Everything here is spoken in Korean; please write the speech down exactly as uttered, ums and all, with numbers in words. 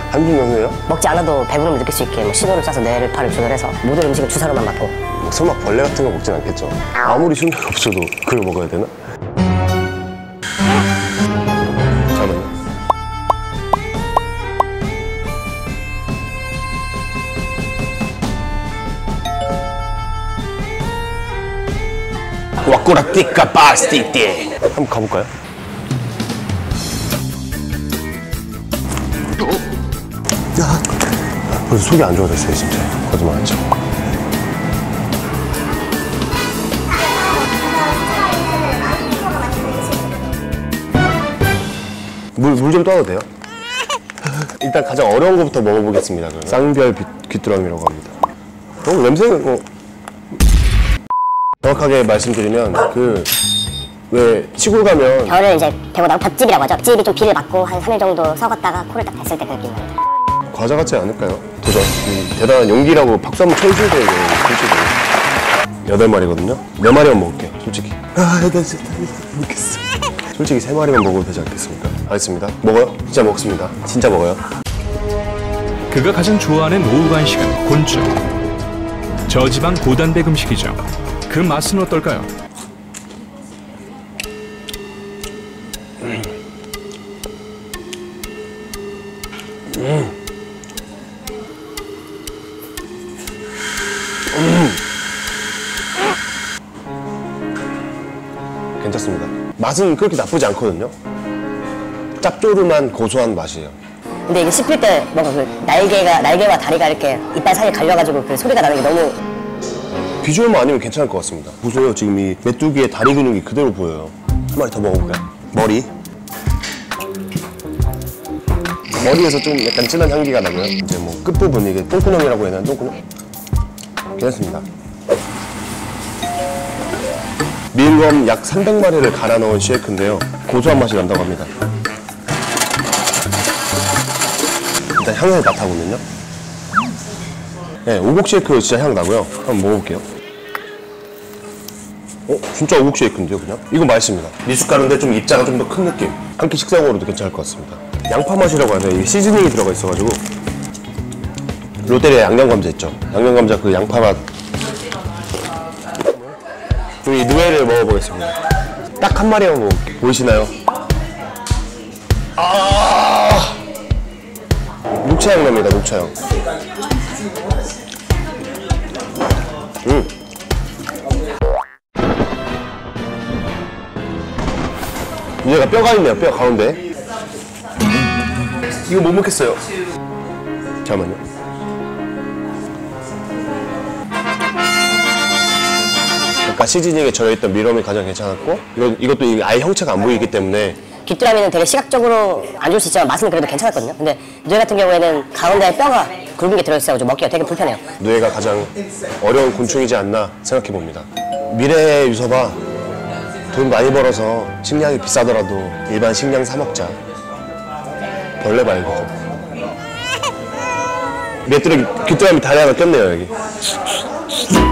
한중 명료예요? 먹지 않아도 배부름을 느낄 수 있게 뭐 신호를 쏴서 뇌를 팔을 조절해서 모든 음식을 주사로만 맞고. 뭐 설마 벌레 같은 거 먹진 않겠죠? 아무리 신경이 없어도 그걸 먹어야 되나? 잠깐만요. 와꾸라띠까 바스티띠. 한번 가볼까요? 야, 벌써 속이 안 좋아졌어요, 진짜. 거짓말 하죠. 물, 물 좀 떠도 돼요? 일단 가장 어려운 것부터 먹어보겠습니다. 그러면. 쌍별 귀, 귀뚜라미라고 합니다. 어, 냄새는 뭐. 정확하게 말씀드리면, 그, 왜, 시골 가면. 겨울을 이제 되고 나면 볏집이라고 하죠. 볏집이 좀 비를 맞고 한 삼 일 정도 썩었다가 코를 딱 댔을 때 그 느낌 납니다. 과자 같지 않을까요? 도전. 음, 대단한 용기라고 박수 한번 쳐주셔야 돼요, 솔직히. 여덟 마리거든요? 네 마리만 먹을게요, 솔직히. 아, 나 진짜 못 먹겠어. 솔직히 세 마리만 먹어도 되지 않겠습니까? 알겠습니다. 먹어요? 진짜 먹습니다. 진짜 먹어요. 그가 가장 좋아하는 오후 간식은 곤충. 저지방 고단백 음식이죠. 그 맛은 어떨까요? 음. 음. 음. 괜찮습니다. 맛은 그렇게 나쁘지 않거든요. 짭조름한 고소한 맛이에요. 근데 이게 씹힐 때 뭔가 그 날개가, 날개와 다리가 이렇게 이빨 사이에 갈려가지고 그 소리가 나는 게 너무. 비주얼만 아니면 괜찮을 것 같습니다. 보세요, 지금 이 메뚜기의 다리 근육이 그대로 보여요. 한 마리 더 먹어볼까요? 머리. 머리에서 좀 약간 진한 향기가 나고요. 이제 뭐 끝부분, 이게 똥구녕이라고 해야 되나? 똥구녕? 괜찮습니다. 밀검 약 삼백 마리를 갈아 넣은 쉐이크인데요. 고소한 맛이 난다고 합니다. 일단 향을 맡아보면요. 네, 오곡 쉐이크 진짜 향 나고요. 한번 먹어볼게요. 어? 진짜 오곡 쉐이크인데요, 그냥? 이거 맛있습니다. 미숫가루인데 좀 입자가 좀 더 큰 느낌. 한 끼 식사용으로도 괜찮을 것 같습니다. 양파 맛이라고 하네요. 이게 시즈닝이 들어가 있어가지고. 롯데리아 양념감자 있죠? 양념감자 그 양파 맛. 이 누에를 먹어보겠습니다. 딱 한 마리만 먹을게요. 보이시나요? 아, 녹차향 납니다, 녹차향. 음. 얘가 뼈가 있네요, 뼈 가운데. 이거 못 먹겠어요. 잠깐만요. 아까 시즈닝에 절여있던 미럼이 가장 괜찮았고, 이거, 이것도 아예 형체가 안 보이기 때문에. 귀뚜라미는 되게 시각적으로 안 좋을 수 있지만 맛은 그래도 괜찮았거든요. 근데 뇌 같은 경우에는 가운데 뼈가 굵은 게 들어있어가지고 먹기가 되게 불편해요. 뇌가 가장 어려운 곤충이지 않나 생각해봅니다. 미래의 유서봐. 돈 많이 벌어서 식량이 비싸더라도 일반 식량 사 먹자. 벌레 말고. 메뚜기 귀뚜라미 다리 하나 꼈네요, 여기.